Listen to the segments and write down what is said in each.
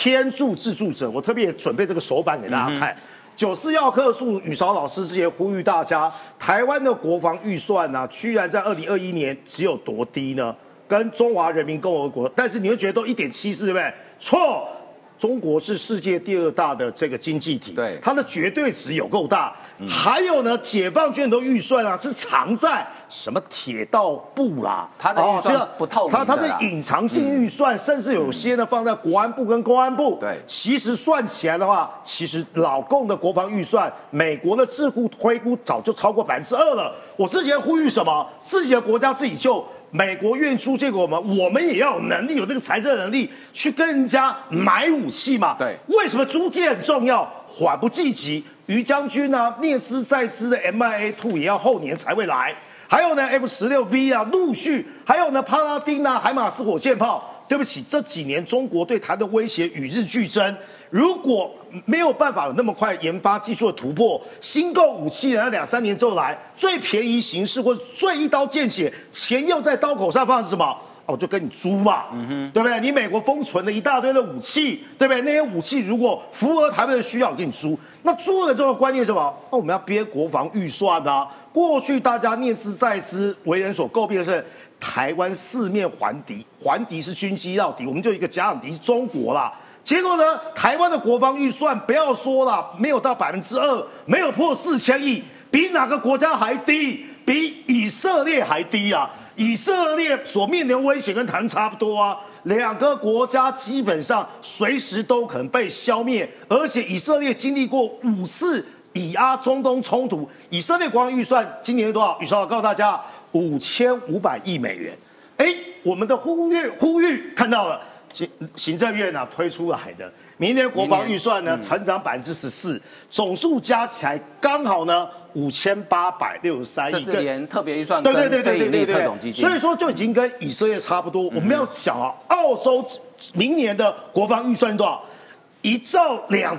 天助自助者，我特别准备这个手板给大家看。94要客诉，宇韶老师之前呼吁大家，台湾的国防预算呢、居然在2021年只有多低呢？跟中华人民共和国，但是你会觉得都1.74，对不对？错。中国是世界第2大的这个经济体， 对它的绝对值有够大。还有呢，解放军的预算啊是藏在什么铁道部啦， 它的预算不透明的啦， 它的隐藏性预算，甚至有些呢放在国安部跟公安部。 对， 其实算起来的话，其实老共的国防预算，美国的智库推估早就超过2%了。我之前呼吁什么？自己的国家自己救。美国愿意租借给我们，我们也要有能力，有那个财政能力去跟人家买武器嘛。 对， 为什么租借很重要？缓不济急，于将军呢，念兹在兹的 MIA2 也要后年才会来。还有呢 F16V 啊，陆续，还有呢帕拉丁啊，海马斯火箭炮。对不起，这几年中国对台的威胁与日俱增。如果没有办法有那么快研发技术的突破，新购武器要2-3年之后来，最便宜形式或者最一刀见血，钱又在刀口上放的是什么？我就跟你租嘛，对不对？你美国封存了一大堆的武器，对不对？那些武器如果符合台湾的需要，我给你租。那租的这个观念是什么？那我们要编国防预算啊。过去大家念兹在兹，为人所诟病的是台湾四面环敌，环敌是军机到底，我们就一个假想敌是中国啦。结果呢，台湾的国防预算不要说了，没有到2%，没有破4000亿，比哪个国家还低？比以色列还低啊！以色列所面临的威胁跟台湾差不多啊，两个国家基本上随时都可能被消灭，而且以色列经历过5次以阿中东冲突，以色列国防预算今年多少？宇韶告诉大家，5500亿美元。我们的呼吁看到了。行政院啊推出来的，明年国防预算呢成长14%，总数加起来刚好呢5863亿， 这是连特别预算跟非营利特种基金， 所以说就已经跟以色列差不多。我们要想啊，澳洲明年的国防预算多少？1兆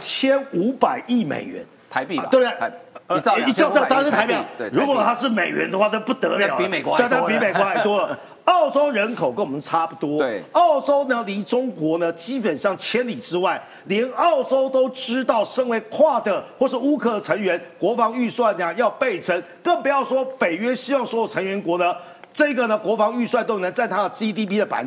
2500亿美元台币吧， 对不对？1兆当然是台币，如果它是美元的话，那不得了， 比美国还多， 比美国还多了。澳洲人口跟我们差不多， 对， 澳洲呢离中国呢基本上千里之外，连澳洲都知道，身为跨的或是乌克成员，国防预算呢要倍增，更不要说北约希望所有成员国呢，这个呢国防预算都能占它的 GDP 的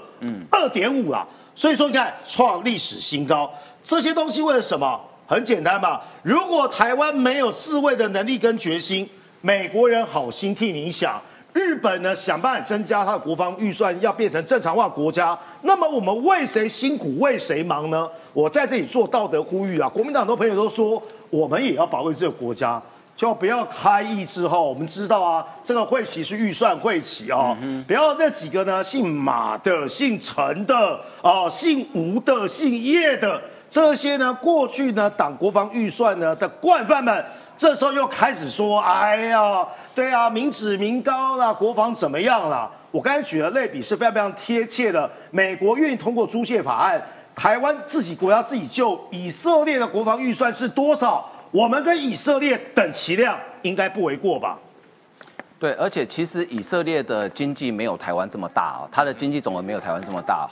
2%，2.5啦。所以说你看创历史新高，这些东西为了什么？很简单嘛，如果台湾没有自卫的能力跟决心，美国人好心替你想。日本呢，想办法增加它的国防预算，要变成正常化国家。那么我们为谁辛苦为谁忙呢？我在这里做道德呼吁啊！国民党很多朋友都说，我们也要保卫这个国家，就不要开议之后，我们知道啊，这个会期是预算会期啊，不要那几个呢，姓马的、姓陈的啊、姓吴的、姓叶的这些呢，过去呢党国防预算呢的惯犯们，这时候又开始说，哎呀。对啊，民脂民膏啦，国防怎么样啦？我刚才举的类比是非常非常贴切的。美国愿意通过租借法案，台湾自己国家自己救，以色列的国防预算是多少？我们跟以色列等齐量，应该不为过吧？ 对，而且其实以色列的经济没有台湾这么大啊，它的经济总额没有台湾这么大。